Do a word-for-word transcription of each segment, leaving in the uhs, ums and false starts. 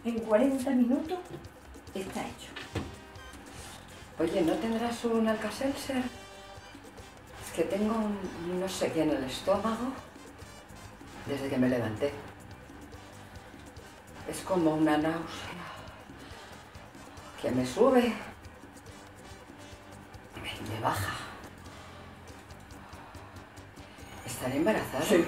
en cuarenta minutos está hecho. Oye, ¿no tendrás un Alka-Seltzer? Es que tengo un no sé qué en el estómago desde que me levanté. Es como una náusea que me sube y me baja. ¿Estaré embarazada? Sí.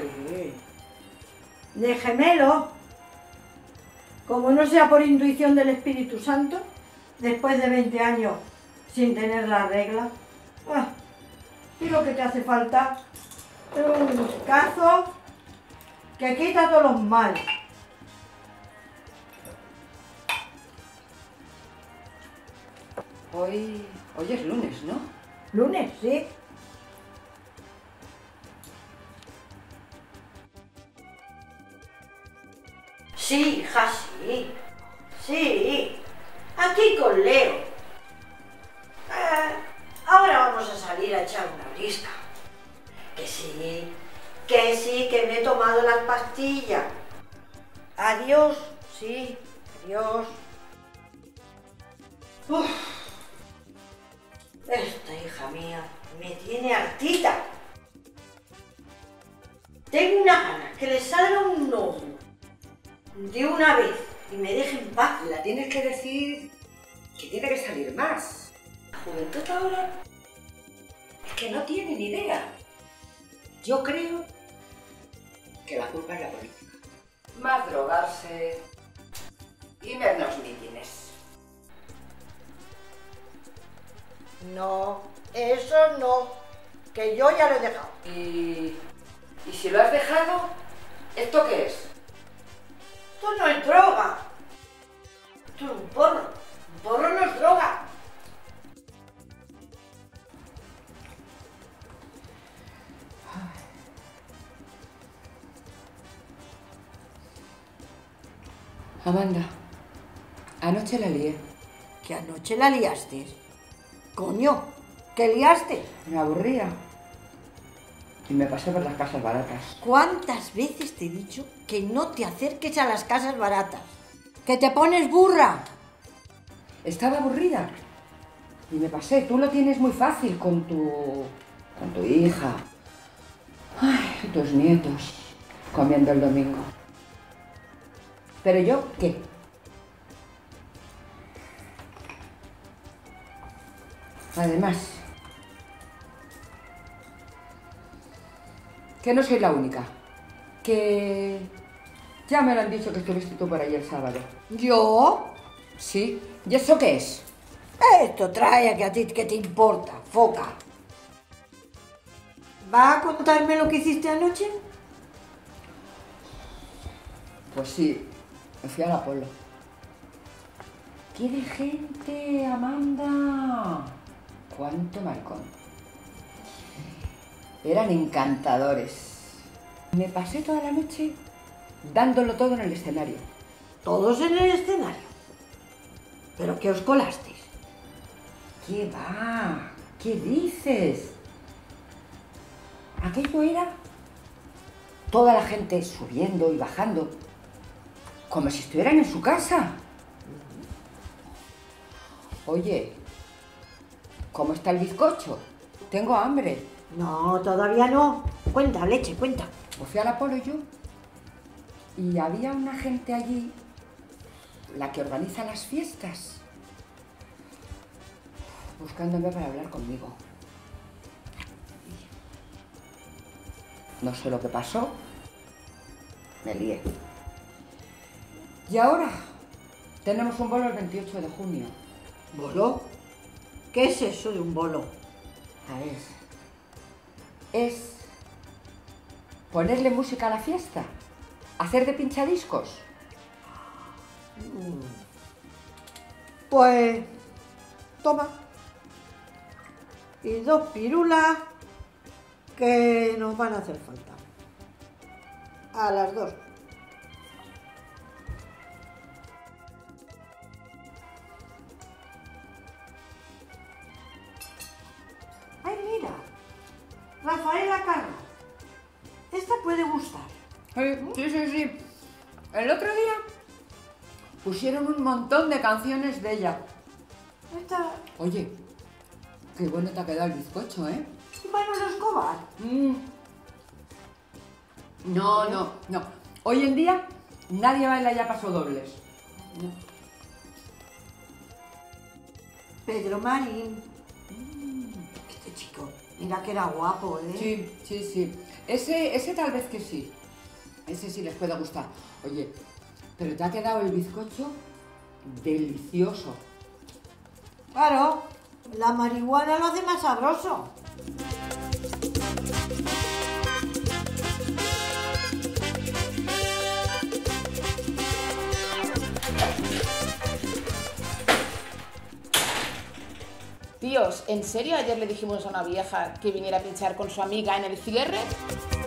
De gemelo, como no sea por intuición del Espíritu Santo, después de veinte años sin tener la regla, ah, y lo que te hace falta es un cazo que quita todos los males. Hoy, hoy es lunes, ¿no? Lunes, sí. Sí, hija, sí. Sí. Aquí con Leo. Eh, ahora vamos a salir a echar una brisca. Que sí, que sí, que me he tomado las pastillas. Adiós, sí, adiós. Uf. Esta hija mía me tiene hartita. Tengo una gana que le salga un ojo de una vez y me deje en paz. La tienes que decir que tiene que salir más. La juventud ahora es que no tiene ni idea. Yo creo que la culpa es la política. Más drogarse y menos mítines. No, eso no, que yo ya lo he dejado. Y, y si lo has dejado, ¿esto qué es? Esto no es droga. Esto es un porro. Un porro no es droga. Amanda, anoche la lié. Que anoche la liaste. Coño, ¿qué liaste? Me aburría. Y me pasé por las casas baratas. ¿Cuántas veces te he dicho que no te acerques a las casas baratas? ¡Que te pones burra! Estaba aburrida. Y me pasé. Tú lo tienes muy fácil con tu... con tu hija. Ay, y tus nietos comiendo el domingo. Pero yo, ¿qué? Además, que no soy la única. Que ya me lo han dicho que estuviste tú por ahí el sábado. ¿Yo? Sí. ¿Y eso qué es? Esto trae a que a ti qué te importa, foca. ¿Va a contarme lo que hiciste anoche? Pues sí, me fui al Apolo. ¡Qué de gente, Amanda! ¡Cuánto maricón! Eran encantadores. Me pasé toda la noche dándolo todo en el escenario. Todos en el escenario. ¿Pero qué os colasteis? ¿Qué va? ¿Qué dices? Aquello era toda la gente subiendo y bajando, como si estuvieran en su casa. Oye, ¿cómo está el bizcocho? Tengo hambre. No, todavía no. Cuenta, leche, cuenta. Pues fui al Apolo yo y había una gente allí, la que organiza las fiestas, buscándome para hablar conmigo. No sé lo que pasó, me lié. Y ahora tenemos un bolo el veintiocho de junio. ¿Bolo? ¿Qué es eso de un bolo? A ver, es ponerle música a la fiesta, hacer de pinchadiscos. Pues, toma. Y dos pirulas que nos van a hacer falta. A las dos. ¡Ay, mira! Rafaela Carro. Esta puede gustar. Sí, sí, sí, sí. El otro día Pusieron un montón de canciones de ella. Esta... Oye, qué bueno te ha quedado el bizcocho, ¿eh? Manolo Escobar. Mm. No, no, no. Hoy en día nadie baila ya pasodobles. No. Pedro Marín. Este chico, mira que era guapo, ¿eh? Sí, sí, sí. Ese, ese tal vez que sí. Ese sí les puede gustar. Oye, pero te ha quedado el bizcocho delicioso. Claro, la marihuana lo hace más sabroso. Tíos, ¿en serio ayer le dijimos a una vieja que viniera a pinchar con su amiga en el cierre?